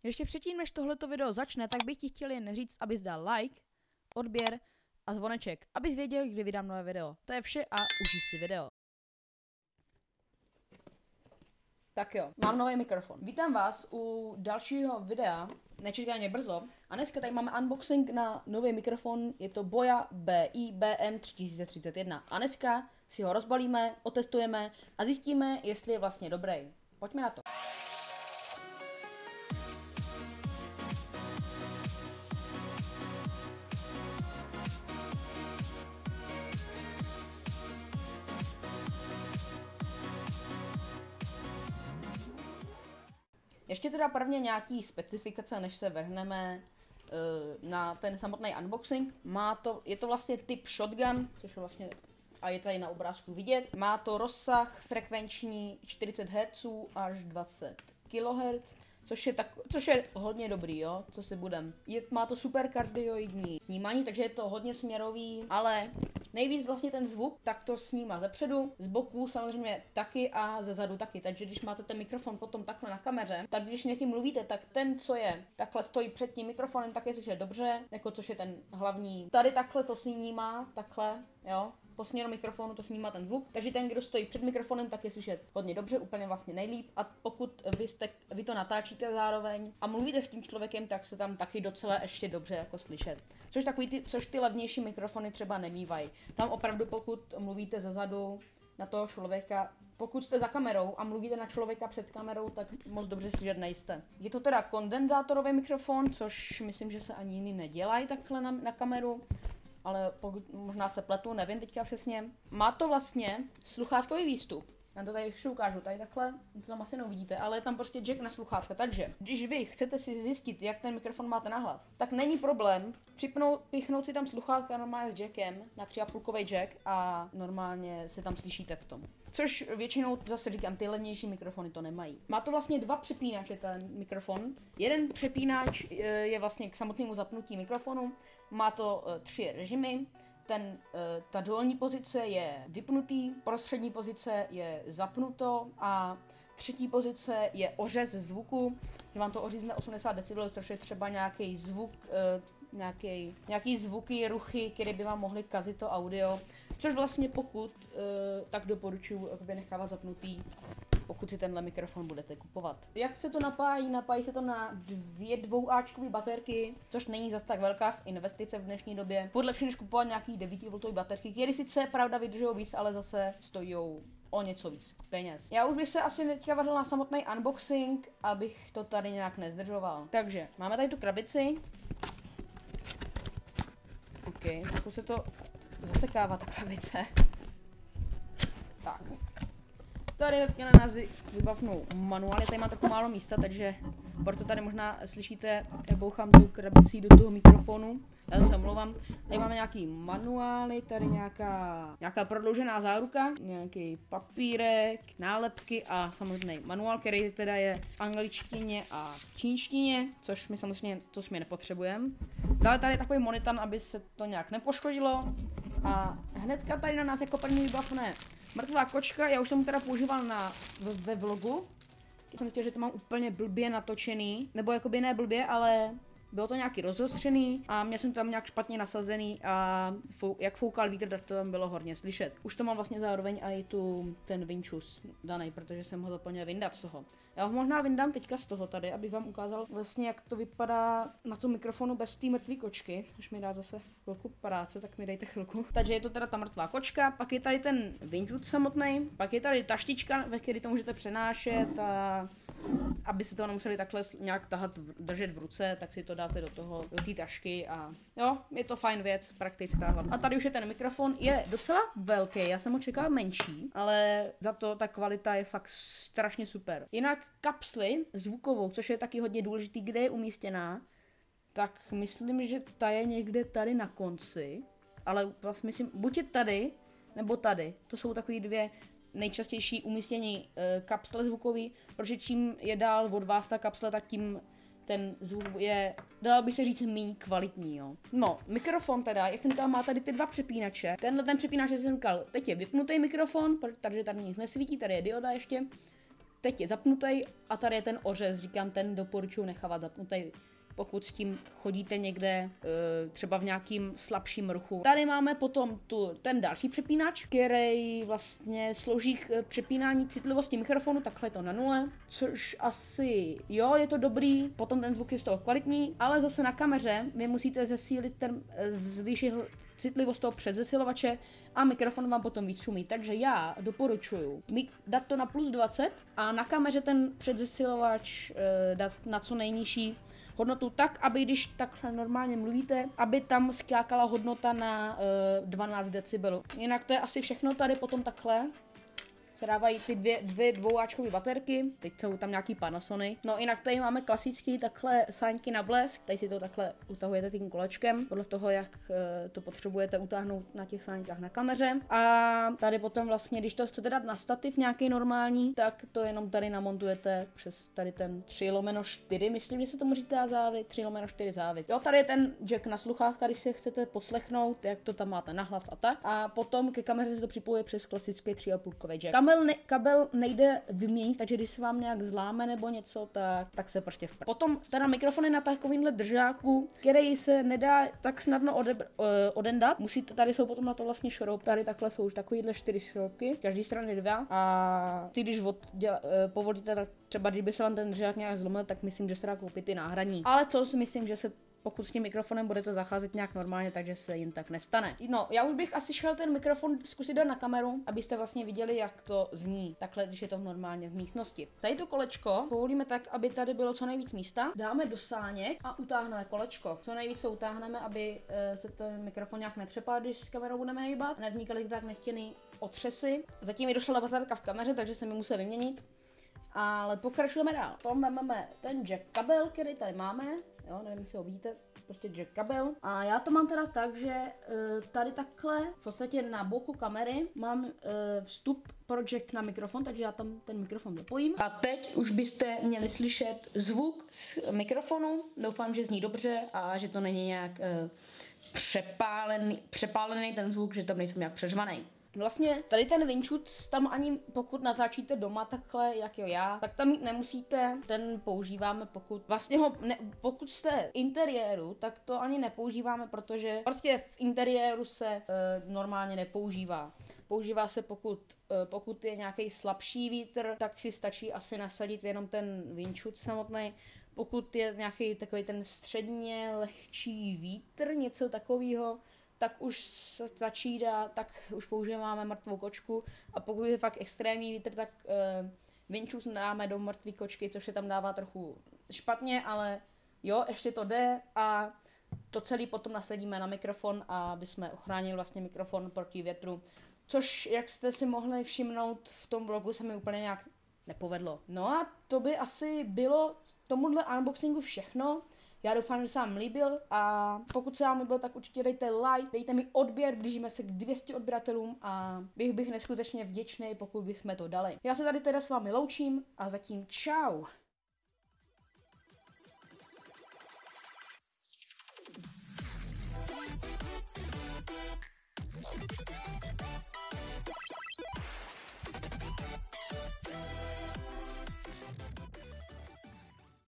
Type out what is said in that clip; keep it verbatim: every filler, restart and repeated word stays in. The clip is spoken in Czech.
Ještě předtím, než tohleto video začne, tak bych ti chtěl jen říct, abys dal like, odběr a zvoneček, abys věděl, kdy vydám nové video. To je vše a užij si video. Tak jo, mám nový mikrofon. Vítám vás u dalšího videa, nečekaně brzo. A dneska tady máme unboxing na nový mikrofon, je to Boya B I B M tři tisíce třicet jedna. A dneska si ho rozbalíme, otestujeme a zjistíme, jestli je vlastně dobrý. Pojďme na to. Ještě teda prvně nějaký specifikace, než se vrhneme uh, na ten samotný unboxing. Má to, je to vlastně typ shotgun, což je vlastně, a je tady na obrázku vidět. Má to rozsah frekvenční čtyřicet hertzů až dvacet kilohertzů, což je, tak, což je hodně dobrý, jo, co si budem. Je, má to super kardioidní snímání, takže je to hodně směrový, ale nejvíc vlastně ten zvuk, tak to snímá zepředu, z boku samozřejmě taky a ze zadu taky. Takže když máte ten mikrofon potom takhle na kameře, tak když někým mluvíte, tak ten, co je takhle stojí před tím mikrofonem, tak je slyšet dobře, jako což je ten hlavní. Tady takhle to snímá, takhle, jo. Po směru mikrofonu to snímá ten zvuk, takže ten, kdo stojí před mikrofonem, tak je slyšet hodně dobře, úplně vlastně nejlíp. A pokud vy, jste, vy to natáčíte zároveň a mluvíte s tím člověkem, tak se tam taky docela ještě dobře jako slyšet. Což takový ty, což ty levnější mikrofony třeba nemývají. Tam opravdu, pokud mluvíte zezadu na toho člověka, pokud jste za kamerou a mluvíte na člověka před kamerou, tak moc dobře slyšet nejste. Je to teda kondenzátorový mikrofon, což myslím, že se ani jiný nedělají takhle na, na kameru. Ale pokud, možná se pletu, nevím teďka přesně. Má to vlastně sluchátkový výstup. Já to tady ještě ukážu, tady takhle, to tam asi neuvidíte, ale je tam prostě jack na sluchátka. Takže, když vy chcete si zjistit, jak ten mikrofon máte nahlas, tak není problém připnout, pichnout si tam sluchátka normálně s jackem, na tři a půl kovej jack a normálně se tam slyšíte v tom. Což většinou, zase říkám, ty levnější mikrofony to nemají. Má to vlastně dva přepínače ten mikrofon. Jeden přepínač je vlastně k samotnému zapnutí mikrofonu. Má to tři režimy. Ten, ta dolní pozice je vypnutý, prostřední pozice je zapnuto a třetí pozice je ořez zvuku, že vám to ořízne osmdesát decibelů, což je třeba nějaký zvuk, nějaký, nějaký zvuky, ruchy, které by vám mohly kazit to audio, což vlastně pokud, tak doporučuji nechávat zapnutý, pokud si tenhle mikrofon budete kupovat. Jak se to napájí? Napájí se to na dvě dvouáčkové baterky, což není zas tak velká investice v dnešní době. Furt lepší než kupovat nějaký devět voltové baterky, které sice pravda vydržou víc, ale zase stojí o něco víc peněz. Já už bych se asi teďka vrhl na samotný unboxing, abych to tady nějak nezdržoval. Takže máme tady tu krabici. OK, trochu se to zasekává ta krabice. Tak. Tady dneska na nás vybavnou manuál, tady má trochu málo místa, takže proto tady možná slyšíte, jak bouchám tu krabicí do toho mikrofonu. Já se omlouvám. Tady máme nějaký manuály, tady nějaká, nějaká prodloužená záruka, nějaký papírek, nálepky a samozřejmě manuál, který teda je v angličtině a čínštině, což my samozřejmě, to my nepotřebujeme. Dále tady je takový monitor, aby se to nějak nepoškodilo. A hnedka tady na nás jako první vybavne mrtvá kočka, já už jsem teda používal na, ve, ve vlogu. Já jsem zjistil, že to mám úplně blbě natočený, nebo jakoby ne blbě, ale bylo to nějaký rozostřený a měl jsem tam nějak špatně nasazený a fou, jak foukal vítr, tak to tam bylo hodně slyšet. Už to mám vlastně zároveň i tu, ten vinčus daný, protože jsem ho zapomněl vyndat z toho. Já ho možná vyndám teďka z toho tady, abych vám ukázal vlastně, jak to vypadá na tom mikrofonu bez té mrtvé kočky. Až mi dá zase chvilku práce, tak mi dejte chvilku. Takže je to teda ta mrtvá kočka, pak je tady ten vinčus samotný, pak je tady taštička, ve které to můžete přenášet a aby se to nemuseli takhle nějak tahat, držet v ruce, tak si to dáte do toho, do té tašky a jo, je to fajn věc, praktická hlavně. A tady už je ten mikrofon, je docela velký, já jsem ho čekal menší, ale za to ta kvalita je fakt strašně super. Jinak kapsly zvukovou, což je taky hodně důležitý, kde je umístěná, tak myslím, že ta je někde tady na konci, ale vlastně myslím, buď je tady, nebo tady, to jsou takový dvě nejčastější umístění e, kapsle zvukový, protože čím je dál od vás ta kapsle, tak tím ten zvuk je, dalo by se říct, méně kvalitní, jo. No, mikrofon teda, jak jsem říkal, má tady ty dva přepínače. Tenhle ten přepínač, jak jsem říkal, teď je vypnutý mikrofon, takže tady nic nesvítí, tady je dioda ještě. teď je zapnutý a tady je ten ořez, říkám, ten doporučuji nechávat zapnutý, pokud s tím chodíte někde třeba v nějakým slabším ruchu. Tady máme potom tu, ten další přepínač, který vlastně slouží k přepínání citlivosti mikrofonu, takhle je to na nule, což asi jo, je to dobrý, potom ten zvuk je z toho kvalitní, ale zase na kameře vy musíte zesílit ten, zvýšit citlivost toho předzesilovače a mikrofon vám potom víc šumí. Takže já doporučuji dát to na plus dvacet a na kameře ten předzesilovač dát na co nejnižší hodnotu tak, aby když takhle normálně mluvíte, aby tam skákala hodnota na uh, dvanáct decibelů. Jinak to je asi všechno, tady potom takhle se dávají ty dvě, dvě dvouáčkové baterky, teď jsou tam nějaký Panasonic. No jinak tady máme klasický takhle sáňky na blesk, tady si to takhle utahujete tím kolečkem, podle toho, jak uh, to potřebujete utáhnout na těch sáňkách na kameře. A tady potom vlastně, když to chcete dát na stativ nějaký normální, tak to jenom tady namontujete přes tady ten tři lomeno čtyři, myslím, že se tomu říká závit, tři lomeno čtyři závit. Jo, tady je ten jack na sluchách, když si chcete poslechnout, jak to tam máte nahlas a tak. A potom ke kameře se to připojuje přes klasický tři a půl kový jack. Kabel, ne, kabel nejde vyměnit, takže když se vám nějak zláme nebo něco, tak, tak se prostě vpr. Potom teda mikrofony na takovýmhle držáku, který se nedá tak snadno odebr, uh, odendat. Musíte, tady jsou potom na to vlastně šroub, tady takhle jsou už takovýhle čtyři šroubky, každý strany dva. A ty když od, děla, uh, povolíte, tak třeba kdyby se vám ten držák nějak zlomil, tak myslím, že se dá koupit i náhradní. Ale co si myslím, že se pokud s tím mikrofonem budete zacházet nějak normálně, takže se jen tak nestane. No, já už bych asi šel ten mikrofon zkusit dát na kameru, abyste vlastně viděli, jak to zní. Takhle, když je to normálně v místnosti. Tady to kolečko povolíme tak, aby tady bylo co nejvíc místa. Dáme do sáněk a utáhneme kolečko. Co nejvíc to utáhneme, aby e, se ten mikrofon nějak netřepal, když s kamerou budeme hejbat. Nevznikaly tak nechtěný otřesy. Zatím mi došla baterka v kameře, takže se mi musel vyměnit. Ale pokračujeme dál. Tom máme ten jack kabel, který tady máme. Jo, nevím, jestli ho vidíte, prostě jack kabel. A já to mám teda tak, že uh, tady takhle, v podstatě na boku kamery, mám uh, vstup pro jack na mikrofon, takže já tam ten mikrofon zapojím. A teď už byste měli slyšet zvuk z mikrofonu. Doufám, že zní dobře a že to není nějak uh, přepálený, přepálený ten zvuk, že tam nejsem nějak přeřvaný. Vlastně tady ten Winchut, tam ani pokud natáčíte doma takhle, jak jo já, tak tam nemusíte, ten používáme pokud, vlastně ho, ne, pokud jste v interiéru, tak to ani nepoužíváme, protože prostě v interiéru se e, normálně nepoužívá. Používá se pokud, e, pokud je nějaký slabší vítr, tak si stačí asi nasadit jenom ten Winchut samotný. Pokud je nějaký takový ten středně lehčí vítr, něco takového, tak už se začíná, tak už používáme mrtvou kočku a pokud je fakt extrémní vítr, tak uh, Winchut dáme do mrtvé kočky, což se tam dává trochu špatně, ale jo, ještě to jde a to celé potom nasadíme na mikrofon, aby jsme ochránili vlastně mikrofon proti větru, což, jak jste si mohli všimnout, v tom vlogu se mi úplně nějak nepovedlo. No a to by asi bylo tomuhle unboxingu všechno. Já doufám, že se vám líbil a pokud se vám líbil, tak určitě dejte like, dejte mi odběr, blížíme se k dvě stě odběratelům a bych bych neskutečně vděčný, pokud bychom to dali. Já se tady teda s vámi loučím a zatím čau.